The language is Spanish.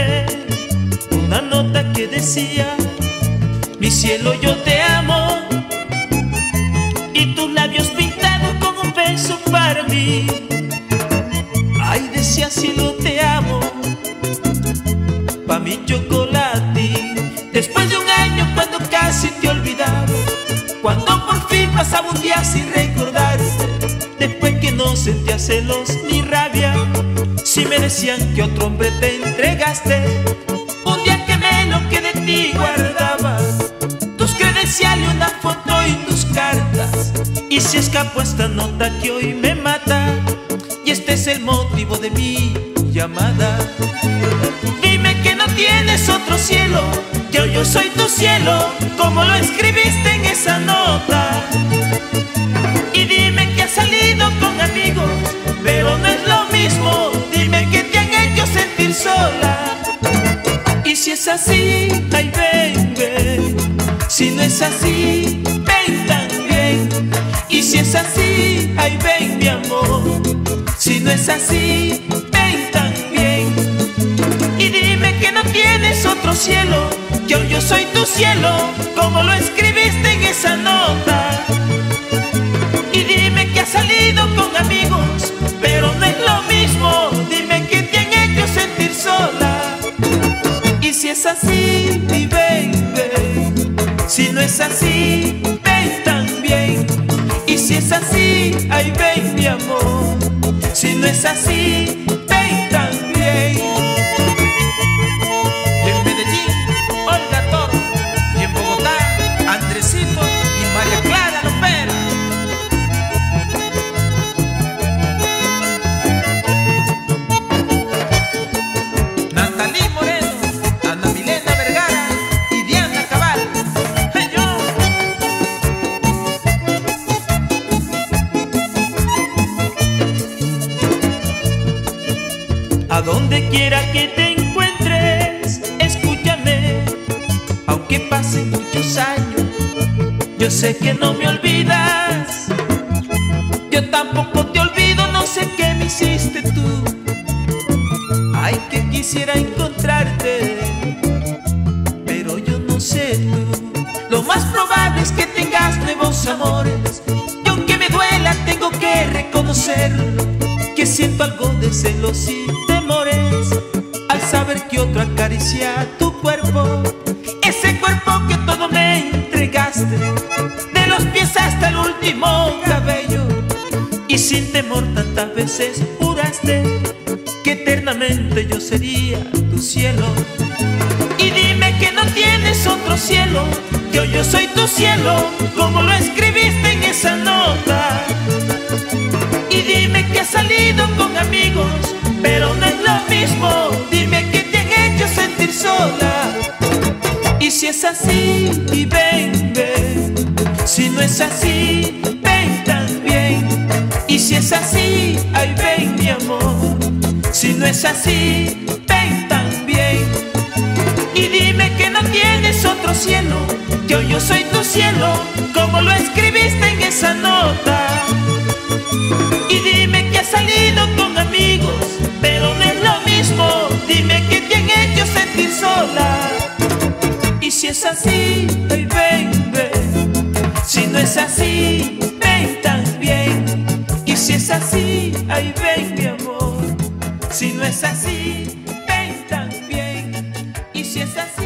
encontré una nota que decía: mi cielo, yo te amo, y tus labios pintados con un beso para mí. Ay, decía: cielo, te amo, pa' mi chocolatín. Después de un año, cuando casi te olvidaba, cuando por fin pasaba un día sin recordarte, después que no sentía celos ni rabia, si me decían que otro hombre te entregaste, un día quemé lo que de ti guardaba, tus credenciales, una foto y tus cartas, y se escapó esta nota que hoy me mata, y este es el motivo de mi llamada. Dime que no tienes otro cielo, que hoy yo soy tu cielo, como lo escribiste en esa nota. Y dime que has salido con amigos, pero no es lo mismo. Dime que te han hecho sentir sola. Y si es así, ay ven, ven. Si no es así, ven también. Y si es así, ay ven mi amor. Si no es así, ven también. Y dime que no tienes otro cielo, que hoy yo soy tu cielo, como lo escribiste en esa nota. Y dime que has salido con amigos, pero no es lo mismo. Dime que te han hecho sentir sola. Y si es así, di ven, ven. Si no es así, ven también. Y si es así, ay ven mi amor. Si no es así, ven también. Y en Medellín, Olga Toro. Y en Bogotá, Andresito y María Clara Lopera. Natalí Moreno, Ana Milena Vergara y Diana Cabal. ¡Hey, yo! A donde quiera que te encuentres, escúchame, aunque pasen muchos años, yo sé que no me olvidas. Yo tampoco te olvido, no sé qué me hiciste tú. Ay, que quisiera encontrarte, pero yo no sé tú. Lo más probable es que tengas nuevos amores, y aunque me duela tengo que reconocerlo, que siento algo de celos y temores al saber que otro acaricia tu cuerpo, ese cuerpo que todo me entregaste, de los pies hasta el último cabello, y sin temor tantas veces juraste que eternamente yo sería tu cielo. Y dime que no tienes otro cielo, que hoy yo soy tu cielo, como lo escribiste en esa nota. Y dime que has salido con amigos, pero no es lo mismo. Dime que te han hecho sentir sola. Y si es así, y ven, ven. Si no es así, ven también. Y si es así, ay ven mi amor. Si no es así, ven también. Y dime que no tienes otro cielo, que hoy yo soy tu cielo, como lo escribiste en esa nota. Y dime que has salido con amigos, pero no es lo mismo. Dime que te han hecho sentir sola. Y si es así, ay ven, ven. Si no es así, ven también. Y si es así, ay ven mi amor. Si no es así, ven también. Y si es así,